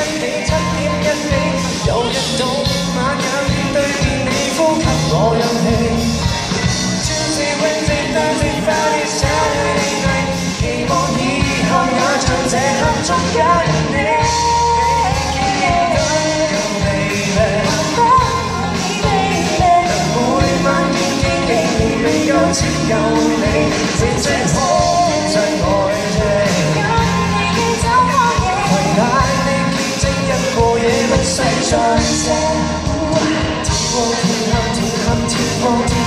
起7點1起，有日到晚也面對見你呼吸我氧氣。Tuesday Wednesday Thursday Friday Saturday night， 期望以後也像這刻中有你。只有你，正正可真愛情。攜帶你見證一個夜不需再借。天光天黑天黑天光天。